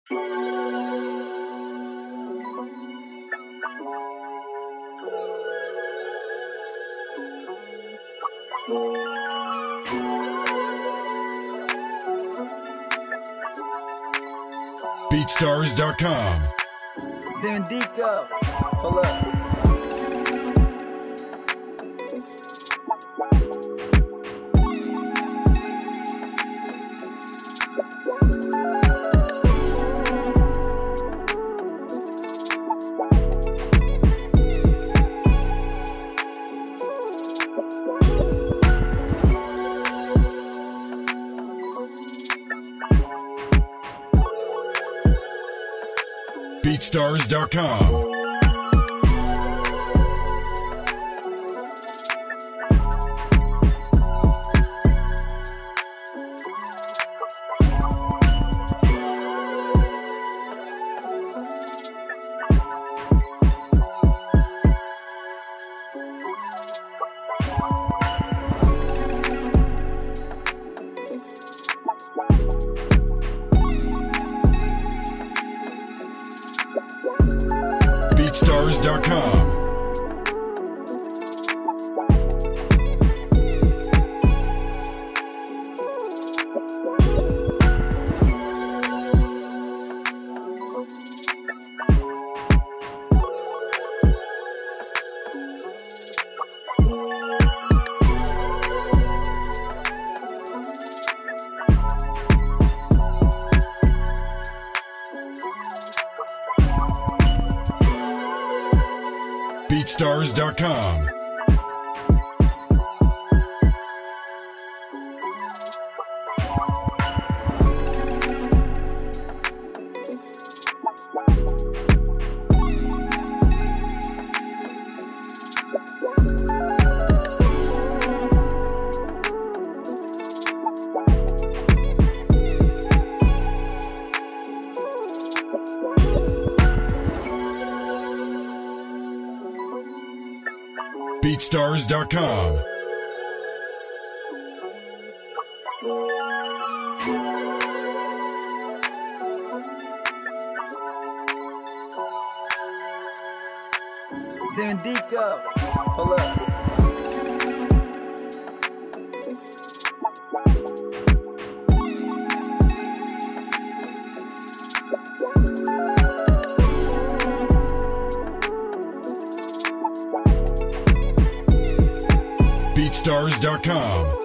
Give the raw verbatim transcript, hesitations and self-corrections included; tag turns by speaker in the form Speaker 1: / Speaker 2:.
Speaker 1: beat stars dot com.
Speaker 2: Sandico, pull up.
Speaker 1: beat stars dot com. beat stars dot com. beat stars dot com. beat stars dot com.
Speaker 2: Sandico, pull up.
Speaker 1: beat stars dot com.